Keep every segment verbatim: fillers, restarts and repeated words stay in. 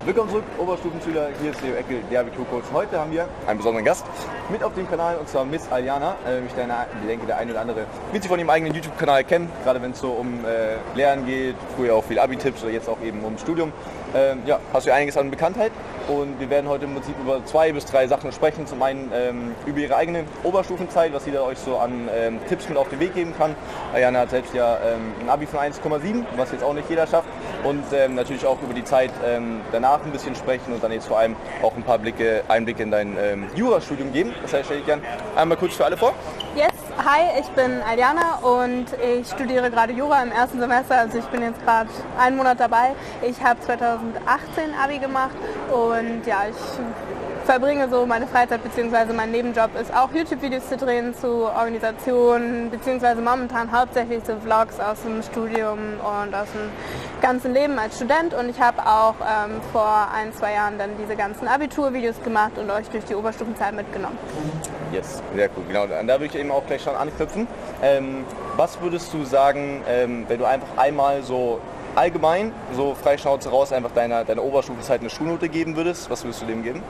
Willkommen zurück, Oberstufenschüler, hier ist Leo Eckel, der Abiturcoach. Heute haben wir einen besonderen Gast mit auf dem Kanal, und zwar Miss Aljana. Ähm, ich denke, der eine oder andere wird sie von ihrem eigenen YouTube-Kanal kennen, gerade wenn es so um äh, Lernen geht, früher auch viel Abi-Tipps oder jetzt auch eben ums Studium. Ähm, ja, hast du einiges an Bekanntheit, und wir werden heute im Prinzip über zwei bis drei Sachen sprechen. Zum einen ähm, über ihre eigene Oberstufenzeit, was sie da euch so an ähm, Tipps mit auf den Weg geben kann. Aljana hat selbst ja ähm, ein Abi von eins Komma sieben, was jetzt auch nicht jeder schafft, und ähm, natürlich auch über die Zeit ähm, danach ein bisschen sprechen und dann jetzt vor allem auch ein paar Blicke, Einblicke in dein ähm, Jurastudium geben. Das heißt, stelle ich gerne einmal kurz für alle vor. Yes, hi, ich bin Aljana und ich studiere gerade Jura im ersten Semester, also ich bin jetzt gerade einen Monat dabei. Ich habe zweitausendachtzehn Abi gemacht und ja, ich verbringe so meine Freizeit bzw. mein Nebenjob ist auch YouTube-Videos zu drehen zu Organisationen bzw. momentan hauptsächlich so Vlogs aus dem Studium und aus dem ganzen Leben als Student, und ich habe auch ähm, vor ein, zwei Jahren dann diese ganzen Abiturvideos gemacht und euch durch die Oberstufenzeit mitgenommen. Yes, sehr cool, genau. Und da würde ich eben auch gleich schon anknüpfen. Ähm, was würdest du sagen, ähm, wenn du einfach einmal so allgemein, so frei Schnauze raus, einfach deiner, deiner Oberstufenzeit eine Schulnote geben würdest, was würdest du dem geben?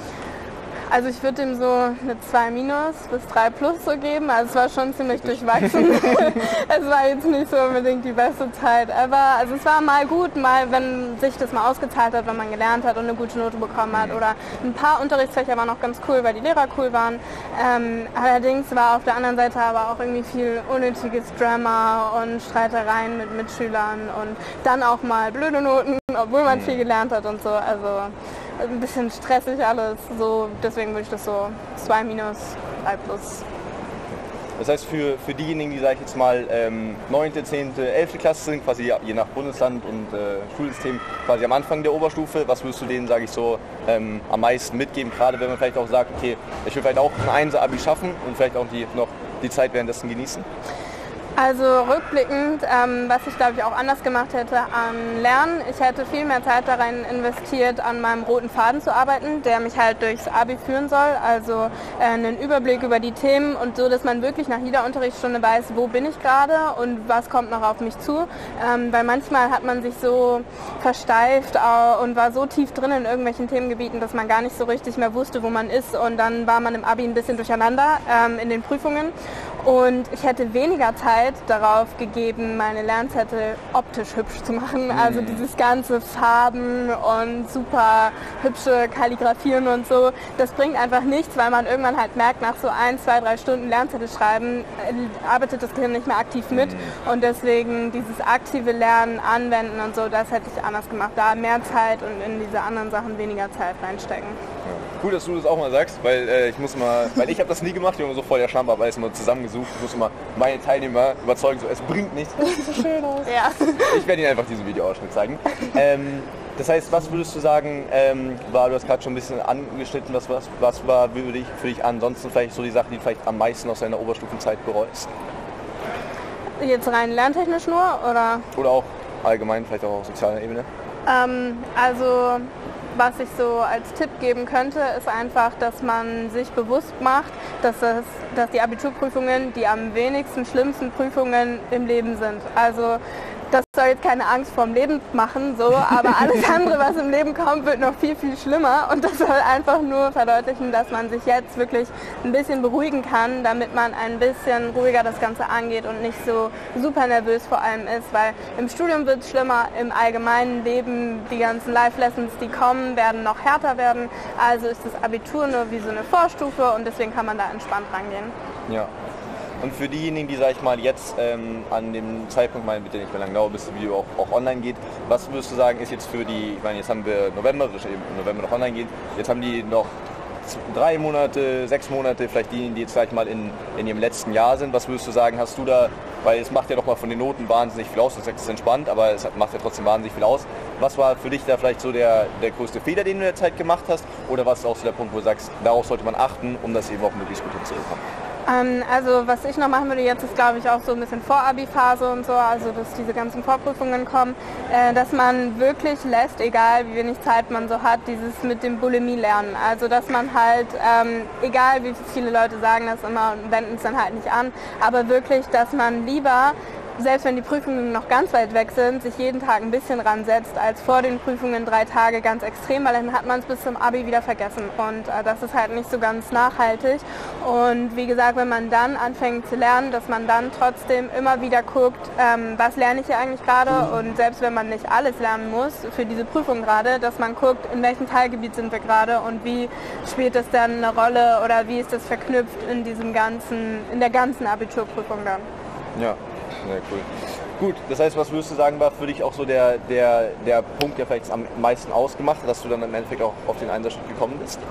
Also ich würde ihm so eine zwei minus bis drei plus so geben, also es war schon ziemlich durchwachsen. Es war jetzt nicht so unbedingt die beste Zeit, aber also es war mal gut, mal wenn sich das mal ausgezahlt hat, wenn man gelernt hat und eine gute Note bekommen hat, oder ein paar Unterrichtsfächer waren auch ganz cool, weil die Lehrer cool waren. Ähm, allerdings war auf der anderen Seite aber auch irgendwie viel unnötiges Drama und Streitereien mit Mitschülern und dann auch mal blöde Noten, obwohl man viel gelernt hat und so, also ein bisschen stressig alles, so, deswegen würde ich das so zwei minus, drei plus. Das heißt, für, für diejenigen, die, sage ich jetzt mal, ähm, neunte, zehnte, elfte Klasse sind, quasi je nach Bundesland und äh, Schulsystem, quasi am Anfang der Oberstufe, was würdest du denen, sage ich so, ähm, am meisten mitgeben, gerade wenn man vielleicht auch sagt, okay, ich will vielleicht auch ein Einser-Abi schaffen und vielleicht auch die, noch die Zeit währenddessen genießen? Also rückblickend, ähm, was ich glaube ich auch anders gemacht hätte an Lernen, ich hätte viel mehr Zeit darin investiert, an meinem roten Faden zu arbeiten, der mich halt durchs Abi führen soll, also äh, einen Überblick über die Themen und so, dass man wirklich nach jeder Unterrichtsstunde weiß, wo bin ich gerade und was kommt noch auf mich zu, ähm, weil manchmal hat man sich so versteift äh, und war so tief drin in irgendwelchen Themengebieten, dass man gar nicht so richtig mehr wusste, wo man ist, und dann war man im Abi ein bisschen durcheinander ähm, in den Prüfungen, und ich hätte weniger Zeit darauf gegeben, meine Lernzettel optisch hübsch zu machen. Also dieses ganze Farben und super hübsche Kalligrafieren und so, das bringt einfach nichts, weil man irgendwann halt merkt, nach so ein, zwei, drei Stunden Lernzettel schreiben, arbeitet das Gehirn nicht mehr aktiv mit, und deswegen dieses aktive Lernen, Anwenden und so, das hätte ich anders gemacht. Da mehr Zeit und in diese anderen Sachen weniger Zeit reinstecken. Ja. Cool, dass du das auch mal sagst, weil äh, ich muss mal, weil ich habe das nie gemacht, ich habe immer so voll der Schlampe, aber alles mal zusammengesucht, ich muss immer meine Teilnehmer überzeugen, so, es bringt nichts, das sieht so schön aus. Ja. Ich werde Ihnen einfach diesen Videoausschnitt zeigen. Ähm, das heißt, was würdest du sagen, ähm, war, du hast gerade schon ein bisschen angeschnitten, was, was, was war für dich, für dich ansonsten vielleicht so die Sachen, die du vielleicht am meisten aus deiner Oberstufenzeit bereust? Jetzt rein lerntechnisch nur, oder? Oder auch allgemein, vielleicht auch auf sozialer Ebene? Ähm, also was ich so als Tipp geben könnte, ist einfach, dass man sich bewusst macht, dass, es, dass die Abiturprüfungen die am wenigsten schlimmsten Prüfungen im Leben sind. Also das soll jetzt keine Angst vorm Leben machen, so, aber alles andere, was im Leben kommt, wird noch viel, viel schlimmer, und das soll einfach nur verdeutlichen, dass man sich jetzt wirklich ein bisschen beruhigen kann, damit man ein bisschen ruhiger das Ganze angeht und nicht so super nervös vor allem ist, weil im Studium wird es schlimmer, im allgemeinen Leben, die ganzen Life-Lessons, die kommen, werden noch härter werden, also ist das Abitur nur wie so eine Vorstufe, und deswegen kann man da entspannt rangehen. Ja. Und für diejenigen, die, sag ich mal, jetzt ähm, an dem Zeitpunkt, mal bitte nicht mehr lange dauert, bis das Video auch, auch online geht, was würdest du sagen, ist jetzt für die, ich meine, jetzt haben wir November, das wird eben im November noch online geht, jetzt haben die noch drei Monate, sechs Monate, vielleicht diejenigen, die jetzt, sag ich mal, in, in ihrem letzten Jahr sind, was würdest du sagen, hast du da, weil es macht ja doch mal von den Noten wahnsinnig viel aus, du sagst, es ist entspannt, aber es macht ja trotzdem wahnsinnig viel aus. Was war für dich da vielleicht so der, der größte Fehler, den du in der Zeit gemacht hast, oder was ist auch so der Punkt, wo du sagst, darauf sollte man achten, um das eben auch möglichst gut hinzubekommen? Ähm, also was ich noch machen würde jetzt ist, glaube ich, auch so ein bisschen Vor-Abi-Phase und so, also dass diese ganzen Vorprüfungen kommen, äh, dass man wirklich lässt, egal wie wenig Zeit man so hat, dieses mit dem Bulimie-Lernen. Also dass man halt, ähm, egal wie viele Leute sagen das immer und wenden es dann halt nicht an, aber wirklich, dass man lieber selbst wenn die Prüfungen noch ganz weit weg sind, sich jeden Tag ein bisschen ransetzt, als vor den Prüfungen drei Tage ganz extrem, weil dann hat man es bis zum Abi wieder vergessen und äh, das ist halt nicht so ganz nachhaltig. Und wie gesagt, wenn man dann anfängt zu lernen, dass man dann trotzdem immer wieder guckt, ähm, was lerne ich hier eigentlich gerade, und selbst wenn man nicht alles lernen muss für diese Prüfung gerade, dass man guckt, in welchem Teilgebiet sind wir gerade und wie spielt das dann eine Rolle oder wie ist das verknüpft in diesem ganzen, in der ganzen Abiturprüfung dann. Ja, sehr cool. Gut, das heißt, was würdest du sagen, war für dich auch so der, der, der Punkt, der vielleicht am meisten ausgemacht hat, dass du dann im Endeffekt auch auf den Einsatzschritt gekommen bist?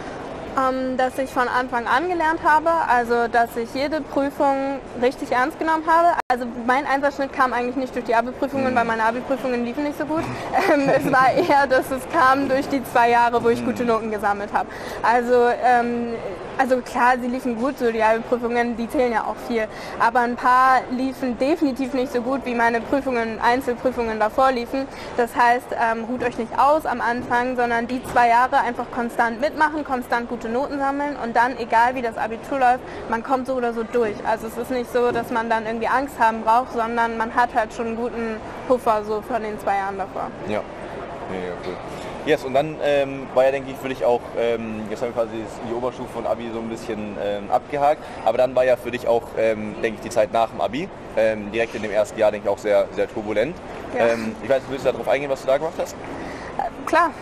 Ähm, dass ich von Anfang an gelernt habe, also dass ich jede Prüfung richtig ernst genommen habe. Also mein Einsatzschnitt kam eigentlich nicht durch die Abi-Prüfungen, mhm. weil meine Abi-Prüfungen liefen nicht so gut. Ähm, es war eher, dass es kam durch die zwei Jahre, wo ich mhm. gute Noten gesammelt habe. Also, ähm, also klar, sie liefen gut, so die Abi-Prüfungen, die zählen ja auch viel. Aber ein paar liefen definitiv nicht so gut, wie meine Prüfungen, Einzelprüfungen davor liefen. Das heißt, ähm, ruht euch nicht aus am Anfang, sondern die zwei Jahre einfach konstant mitmachen, konstant gute Noten sammeln und dann, egal wie das Abitur läuft, man kommt so oder so durch. Also es ist nicht so, dass man dann irgendwie Angst haben braucht, sondern man hat halt schon einen guten Puffer so von den zwei Jahren davor. Ja, mega cool. Yes, und dann ähm, war ja, denke ich, für dich auch, ähm, jetzt haben wir quasi die Oberstufe und Abi so ein bisschen ähm, abgehakt, aber dann war ja für dich auch, ähm, denke ich, die Zeit nach dem Abi, ähm, direkt in dem ersten Jahr, denke ich, auch sehr, sehr turbulent. Ja. Ähm, ich weiß, willst du darauf eingehen, was du da gemacht hast? Äh, klar.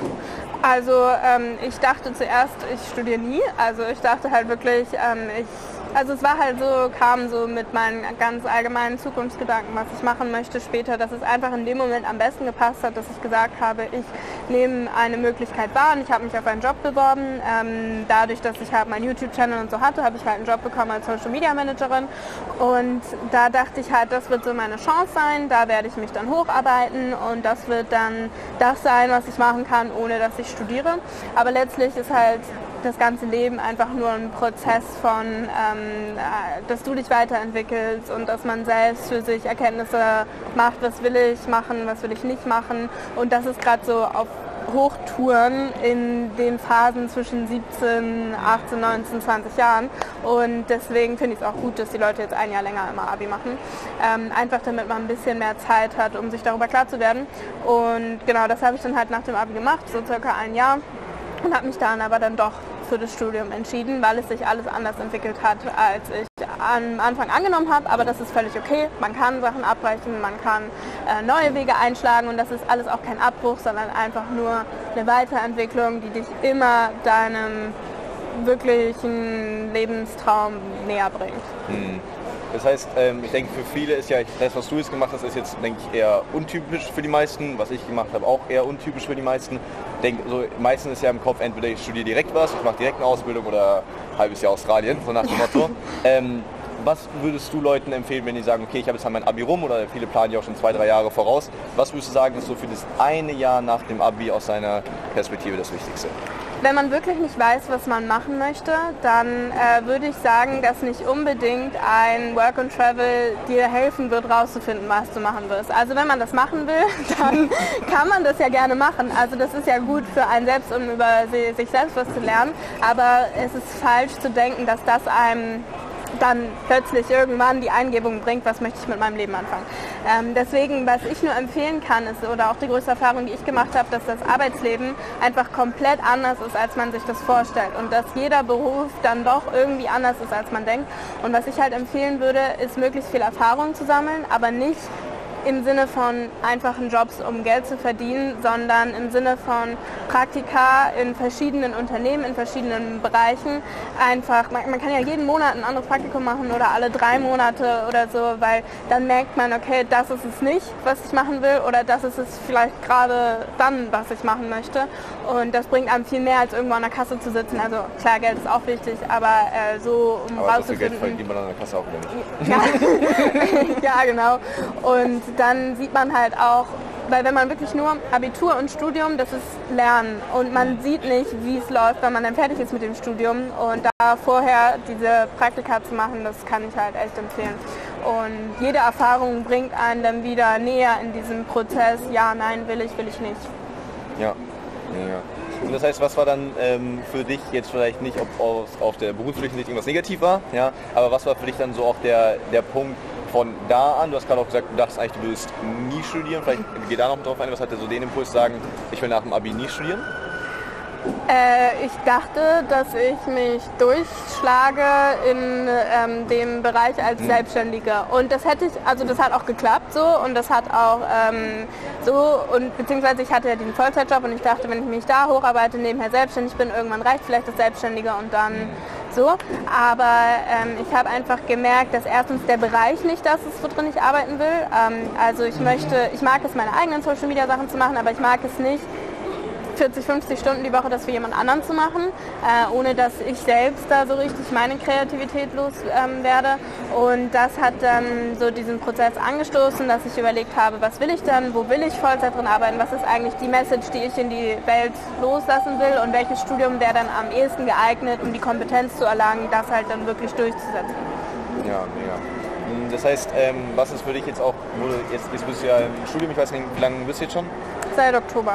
Also ähm, ich dachte zuerst, ich studiere nie. Also ich dachte halt wirklich, ähm, ich, also es war halt so, kam so mit meinen ganz allgemeinen Zukunftsgedanken, was ich machen möchte später, dass es einfach in dem Moment am besten gepasst hat, dass ich gesagt habe, ich nehme eine Möglichkeit wahr und ich habe mich auf einen Job beworben. Ähm, dadurch, dass ich halt meinen YouTube-Channel und so hatte, habe ich halt einen Job bekommen als Social Media Managerin und da dachte ich halt, das wird so meine Chance sein, da werde ich mich dann hocharbeiten und das wird dann das sein, was ich machen kann, ohne dass ich studiere. Aber letztlich ist halt das ganze Leben einfach nur ein Prozess von, ähm, dass du dich weiterentwickelst und dass man selbst für sich Erkenntnisse macht, was will ich machen, was will ich nicht machen. Und das ist gerade so auf Hochtouren in den Phasen zwischen siebzehn, achtzehn, neunzehn, zwanzig Jahren. Und deswegen finde ich es auch gut, dass die Leute jetzt ein Jahr länger immer Abi machen. Ähm, einfach damit man ein bisschen mehr Zeit hat, um sich darüber klar zu werden. Und genau, das habe ich dann halt nach dem Abi gemacht, so circa ein Jahr. Und habe mich dann aber dann doch für das Studium entschieden, weil es sich alles anders entwickelt hat, als ich am Anfang angenommen habe. Aber das ist völlig okay. Man kann Sachen abbrechen, man kann äh, neue Wege einschlagen und das ist alles auch kein Abbruch, sondern einfach nur eine Weiterentwicklung, die dich immer deinem wirklichen Lebenstraum näher bringt. Mhm. Das heißt, ähm, ich denke, für viele ist ja, das, was du jetzt gemacht hast, ist jetzt, denke ich, eher untypisch für die meisten. Was ich gemacht habe, auch eher untypisch für die meisten. Ich denke, so, meistens ist ja im Kopf, entweder ich studiere direkt was, ich mache direkt eine Ausbildung oder ein halbes Jahr Australien, so nach dem Motto. ähm, was würdest du Leuten empfehlen, wenn die sagen, okay, ich habe jetzt halt mein Abi rum, oder viele planen ja auch schon zwei, drei Jahre voraus. Was würdest du sagen, ist so für das eine Jahr nach dem Abi aus deiner Perspektive das Wichtigste? Wenn man wirklich nicht weiß, was man machen möchte, dann äh, würde ich sagen, dass nicht unbedingt ein Work and Travel dir helfen wird, rauszufinden, was du machen wirst. Also wenn man das machen will, dann kann man das ja gerne machen. Also das ist ja gut für einen selbst, um über sich selbst was zu lernen. Aber es ist falsch zu denken, dass das einem dann plötzlich irgendwann die Eingebung bringt, was möchte ich mit meinem Leben anfangen. Ähm, deswegen, was ich nur empfehlen kann, ist, oder auch die größte Erfahrung, die ich gemacht habe, dass das Arbeitsleben einfach komplett anders ist, als man sich das vorstellt und dass jeder Beruf dann doch irgendwie anders ist, als man denkt. Und was ich halt empfehlen würde, ist möglichst viel Erfahrung zu sammeln, aber nicht im Sinne von einfachen Jobs, um Geld zu verdienen, sondern im Sinne von Praktika in verschiedenen Unternehmen, in verschiedenen Bereichen. Einfach, man, man kann ja jeden Monat ein anderes Praktikum machen oder alle drei Monate oder so, weil dann merkt man, okay, das ist es nicht, was ich machen will, oder das ist es vielleicht gerade dann, was ich machen möchte. Und das bringt einem viel mehr, als irgendwo an der Kasse zu sitzen. Also klar, Geld ist auch wichtig, aber äh, so, um aber rauszufinden... Geld verdient man an der Kasse auch wieder nicht. Ja, ja, genau. Und dann sieht man halt auch, weil wenn man wirklich nur Abitur und Studium, das ist Lernen und man sieht nicht, wie es läuft, wenn man dann fertig ist mit dem Studium, und da vorher diese Praktika zu machen, das kann ich halt echt empfehlen. Und jede Erfahrung bringt einen dann wieder näher in diesem Prozess, ja, nein, will ich, will ich nicht. Ja, ja. Und das heißt, was war dann ähm, für dich jetzt vielleicht nicht, ob aus, auf der beruflichen Sicht irgendwas negativ war, ja, aber was war für dich dann so auch der, der Punkt von da an, du hast gerade auch gesagt, du dachtest eigentlich, du willst nie studieren, vielleicht geh da noch drauf ein, was hat dir so den Impuls sagen, ich will nach dem Abi nie studieren? Äh, ich dachte, dass ich mich durchschlage in ähm, dem Bereich als mhm. Selbstständiger. Und das hätte ich, also das hat auch geklappt so und das hat auch ähm, so und beziehungsweise ich hatte ja diesen Vollzeitjob und ich dachte, wenn ich mich da hocharbeite, nebenher selbstständig bin, irgendwann reicht vielleicht das Selbstständige und dann so. Aber ähm, ich habe einfach gemerkt, dass erstens der Bereich nicht das ist, worin ich arbeiten will. Ähm, also ich möchte, ich mag es, meine eigenen Social Media Sachen zu machen, aber ich mag es nicht, vierzig, fünfzig Stunden die Woche das für jemand anderen zu machen, äh, ohne dass ich selbst da so richtig meine Kreativität los ähm, werde. Und das hat dann so diesen Prozess angestoßen, dass ich überlegt habe, was will ich dann, wo will ich Vollzeit drin arbeiten, was ist eigentlich die Message, die ich in die Welt loslassen will und welches Studium wäre dann am ehesten geeignet, um die Kompetenz zu erlangen, das halt dann wirklich durchzusetzen. Ja, mega. Das heißt, ähm, was ist für dich jetzt auch, wo du jetzt, jetzt bist du ja im Studium, ich weiß nicht, wie lange bist du jetzt schon? Seit Oktober.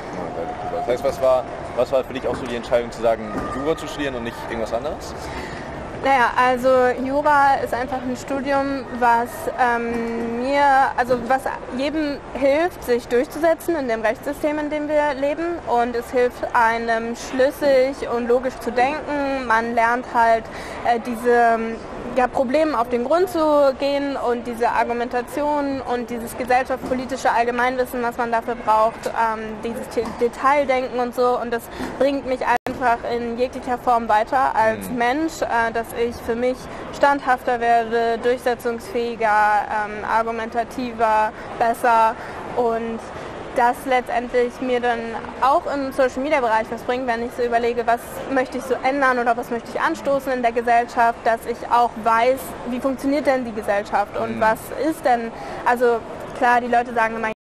Das heißt, was war, was war für dich auch so die Entscheidung zu sagen, Jura zu studieren und nicht irgendwas anderes? Naja, also Jura ist einfach ein Studium, was ähm, mir, also was jedem hilft, sich durchzusetzen in dem Rechtssystem, in dem wir leben. Und es hilft einem schlüssig und logisch zu denken. Man lernt halt äh, diese ja, Problemen auf den Grund zu gehen und diese Argumentation und dieses gesellschaftspolitische Allgemeinwissen, was man dafür braucht, ähm, dieses Detaildenken und so. Und das bringt mich einfach in jeglicher Form weiter als mhm. Mensch, äh, dass ich für mich standhafter werde, durchsetzungsfähiger, ähm, argumentativer, besser und das letztendlich mir dann auch im Social-Media-Bereich was bringt, wenn ich so überlege, was möchte ich so ändern oder was möchte ich anstoßen in der Gesellschaft, dass ich auch weiß, wie funktioniert denn die Gesellschaft und mhm. was ist denn, also klar, die Leute sagen immer,